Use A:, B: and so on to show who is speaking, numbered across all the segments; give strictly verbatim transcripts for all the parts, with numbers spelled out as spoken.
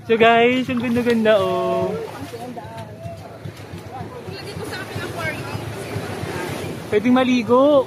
A: So guys, ang ganda-ganda oh. Pwedeng maligo.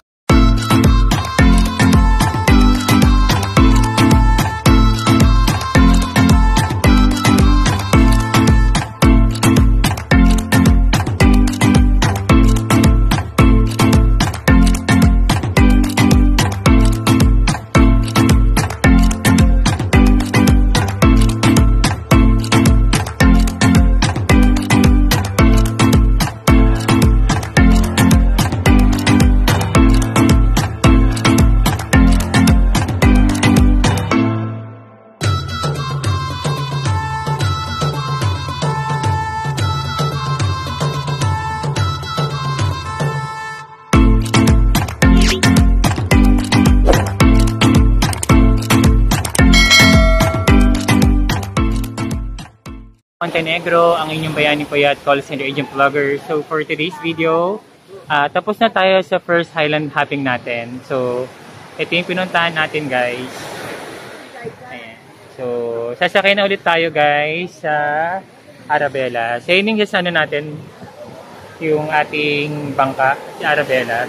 A: Montenegro, ang inyong bayani po at call center agent vlogger. So for today's video, uh, tapos na tayo sa first Highland hopping natin. So ito yung pinuntahan natin guys. Ayan. So sasakay na ulit tayo guys sa Arabelas. Sa ining sa ano natin yung ating bangka, si Arabelas.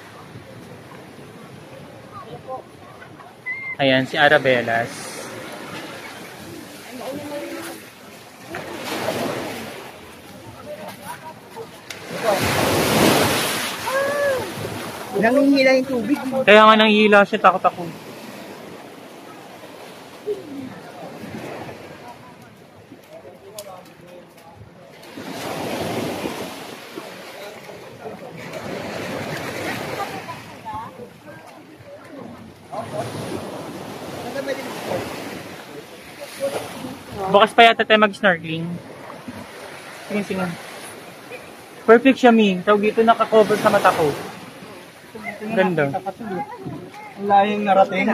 A: Ayan, si Arabelas.
B: Nangihila yung tubig.
A: Kaya nga nangihila siya, takot ako. Bukas pa yata tayo mag-snorkeling. Sige, sige. Perfect siya, Mi. Tawag dito naka-cover sa mata ko. Ganda.
B: Ang layong narating.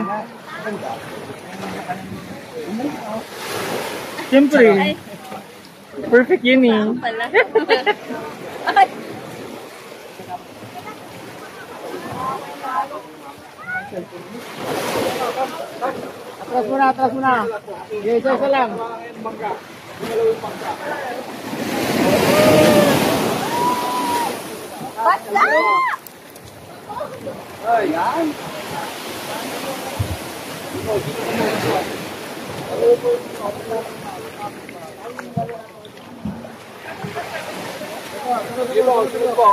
A: Siyempre. Perfect yun eh.
B: Atras muna, atras muna. Yes, isa lang.
C: Basta!
B: Ayan. Sige po, sige po.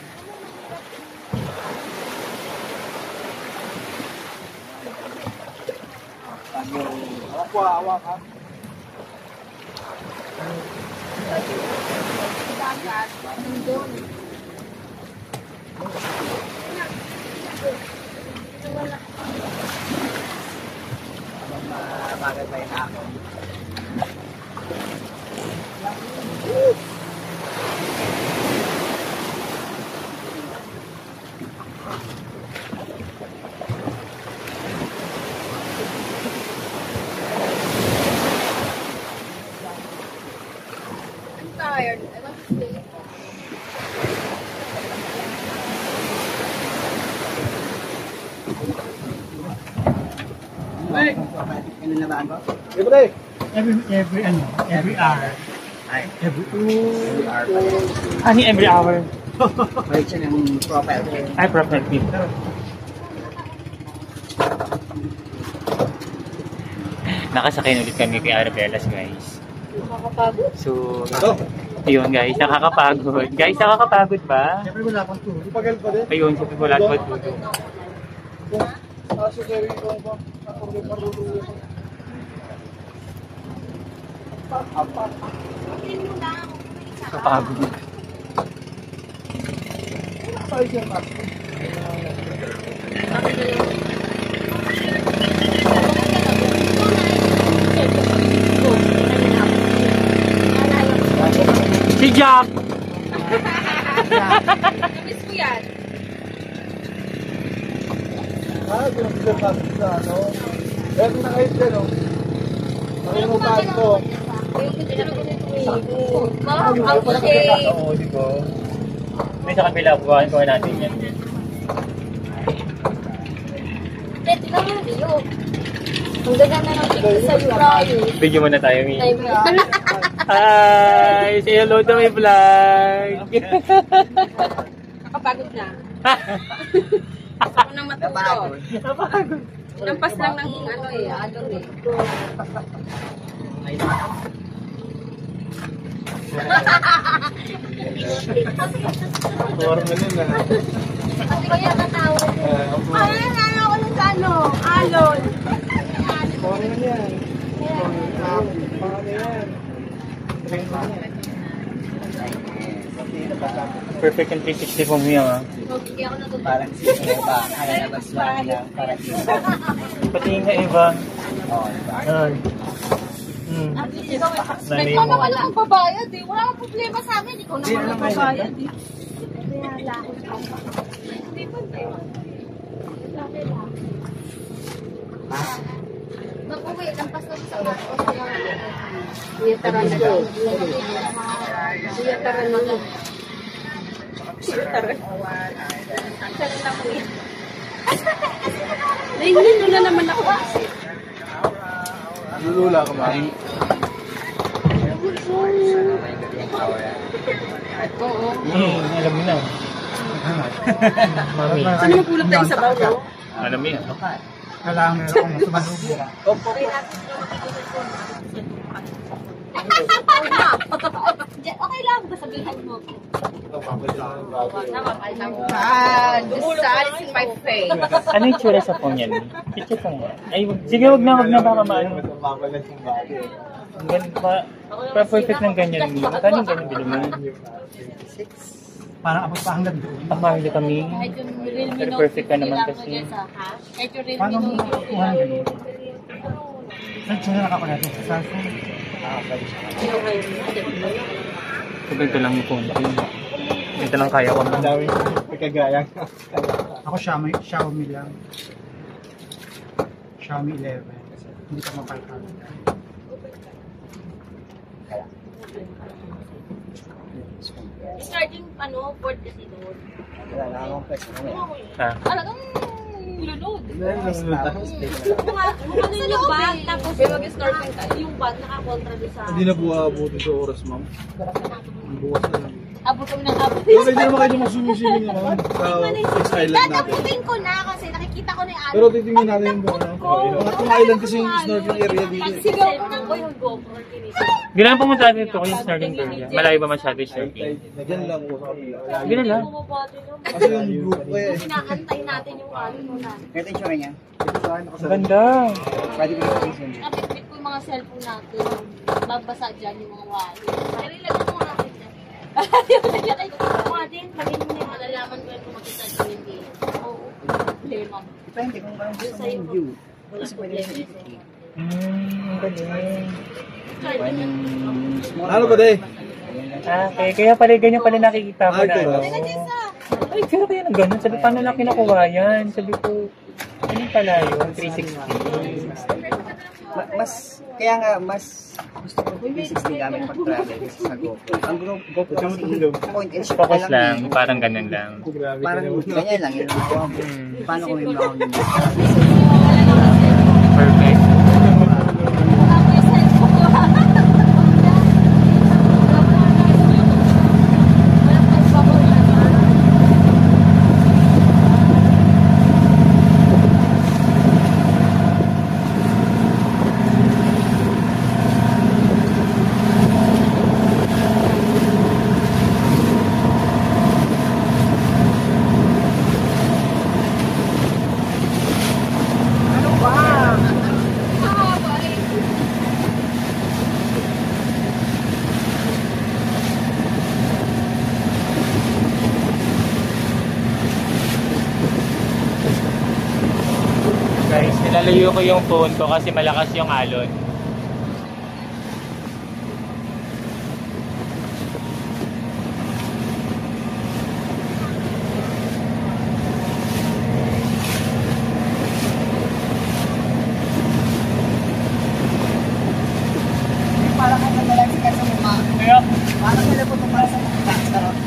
B: Awak po, awak ha. Bagay pa yun ako.
C: I'm tired. I want to sleep.
B: Hey! Ano na ba ako? Every, every, every, ano, every hour. Ay, every, every hour pa yun.
A: Ano every hour?
B: Balik siya ng profile.
A: Ay, profile tip. Nakasakay na ulit kami kay Arabelas guys.
C: Nakakapagod.
A: So, ayun guys, nakakapagod. Guys, nakakapagod ba?
B: Siyempre wala pang tulog. Pagal pa din.
A: Ayun, siyempre wala pa tulog.
B: Kaso gawin ko ba?
A: Kapagod. Si Jack!
C: Namiss ko yan.
B: Ah, pinag-pasok sa ano. Kaya kung nakahit ka, no? Nakalimutan ko.
C: Ma'am, ang shade.
A: Oo, di ba? May sa kabila, bukahan ko natin yan.
C: Pwede lang yung video. Ang ganda na ng picture sa promise.
A: Video muna tayo, Mi.
C: Time mo.
A: Hi! Say hello to my vlog!
C: Nakapagod na. Gusto ko nang matulog. Lampas lang ng ano eh, alon eh.
B: Forma nila.
C: Kasi kaya natawag ko. Ay, ano ako ng ano? Alon.
B: Forma yan. Forma yan.
A: Perfect and three sixty po mo yan, ah.
C: Okay, ako natutuwa.
B: Parang si Eva. Kalalabas lang lang. Parang si Eva.
A: Pati nga Eva.
B: Oo, diba?
A: Ay. Hmm. Nanay
C: Ikaw
A: mo.
C: na wala kang babayad eh. Wala kang problema sa amin. Ikaw na
B: Hindi,
C: wala
B: alam
C: kang
B: mo yun,
C: babayad eh. Kaya lang. Hindi pa tayo. Laki lang. Mag-uwi, lampas na sa mga o sa mga niyataran na daw. Niyataran na daw. Niyataran. Niyataran na po yan. Naingin mo na naman ako.
B: Lulula ka ba?
C: Oo.
A: Hmm, alam mo na. Mami.
C: Sino magpulot tayo sa baw, no?
A: Alam mo yan.
B: Kailangan meron akong sumalubo. Opo.
C: Okay lang, sabihan mo.
B: Ah,
C: This is in my face.
A: Ano yung tsura sa phone yan? Picture ko nga. Ay, wag- sige, wag na, wag na baka maano. Ang ganda pa. Pa perfect ng ganyan. Magkano yung ganyan bilhin mo?
B: Parang abot pa hanggang doon.
A: Ang mahal na kami.
C: Kahit yung Realme
A: Pero
C: Note
A: perfect ka
C: fifty
A: naman
C: lang
A: kasi.
C: mo dyan sa cash. Kahit yung Realme
B: Paano mo
C: Note
B: nakukuha ng ganito? Saan siya nakakuha natin? Sa cellphone? Ah, pwede siya.
A: So, ganito lang yung phone. Ito lang kaya ko.
B: Ang dami pagkagayang. Ako Xiaomi, Xiaomi lang. Xiaomi eleven. Hindi ko mapalkal.
C: Starting ano, port kasi doon.
B: Wala na akong flex na
A: Ah.
C: Talagang nilulod.
B: Tapos
C: Mga ano yung bag, tapos mag-snorkeling tayo. Yung bag nakakontra doon sa...
D: Hindi na buwabuti sa oras, ma'am. Bukas na lang.
C: Abot kami ng abot.
D: Pero hindi naman kayo masumisili nga, ma'am. Sa Fix Island natin.
C: Dadaputin ko na kasi nakikita ko na yung
D: Pero titingnan natin yung ano. Mga itong island kasi yung snorkeling area dito.
C: Ang sigaw ko ng ko yung GoPro.
A: Hindi lang pumunta dito kung yung snorkeling area. Malayo ba masyado yung snorkeling?
D: Diyan lang po sa kapila.
A: Hindi na lang.
D: Kasi yung group ko eh.
C: Inaantay natin yung ano muna.
B: ito yung tsura niya.
A: Ang ganda.
B: Pwede ko yung pinsin.
C: Napitbit ko yung mga cellphone natin. Babasa dyan yung mga wali. Pero ilagay mo natin dyan. Ilagay ko mga din. Lagay mo na yung malalaman ko yung makita dyan hindi. Oo. Problema.
B: Depende kung parang gusto mo yung view. Kasi pwede rin sa ito.
A: Hmm, ang galing.
D: Ano ba, day?
A: Ah, okay. Kaya pala ganyan pala nakikita ko
D: Ay,
A: na
D: ito.
A: ano. Ay, pero kaya ng ganun. Sabi, paano lang kinukuha yan? Sabi ko, ano pala yun? three sixty.
B: Ma- mas, kaya nga, mas gusto ko three sixty gamit pag-travel kasi sa GoPro. Ang Go- GoPro kasi point and shoot
A: Focus
B: ka
A: lang,
B: eh.
A: parang ganun lang.
D: Grabe ka
B: Parang
D: naman.
B: ganyan lang yun.
A: Hmm.
B: Paano kung may mga
A: Perfect. Guys, nilalayo ko yung phone ko kasi malakas yung alon.
B: Parang ano na lang sikat sa mukha.
A: Kaya,
B: Parang nila po ito para sa mukha. Sarap.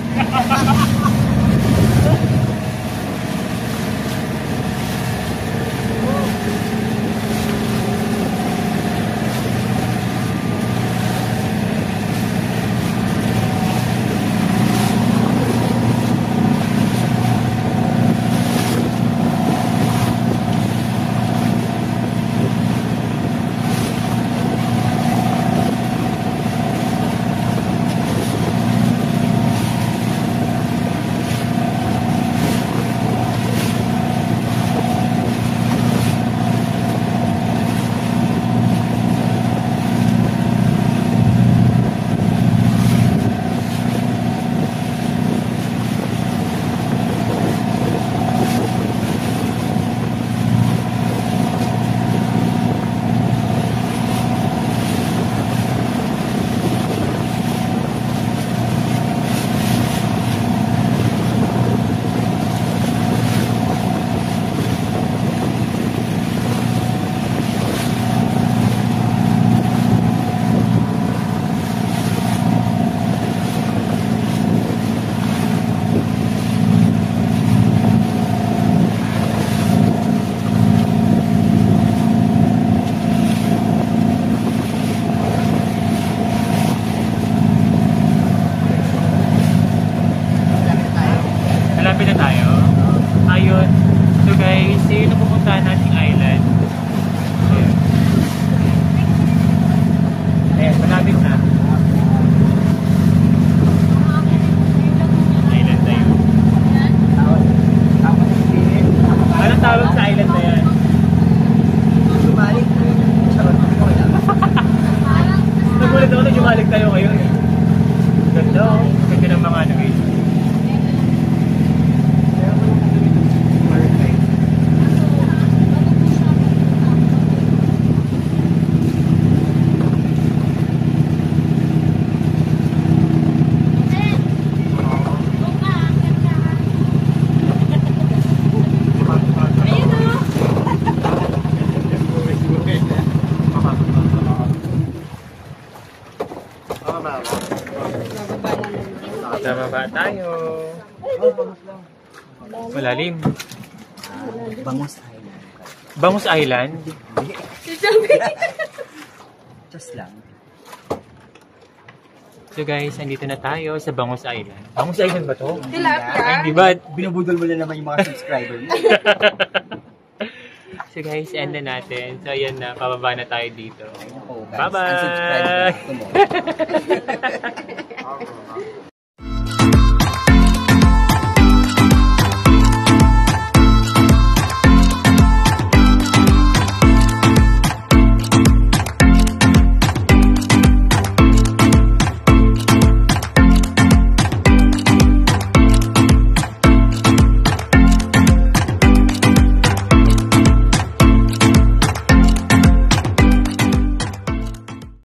A: ulit ako na jumalik tayo ngayon. Ganda oh. Ganda ng mga ano guys. Baba tayo. Malalim.
B: Bangus Island.
A: Bangus Island?
B: Just lang.
A: So guys, andito na tayo sa Bangus Island. Bangus Island ba to?
C: Tilapia.
A: Ay, di ba?
B: Binubudol mo na naman yung mga subscriber mo.
A: So guys, end na natin. So ayan na, pababa na tayo dito.
B: Oh, guys,
A: Bye-bye!
B: unsubscribe na ako mo.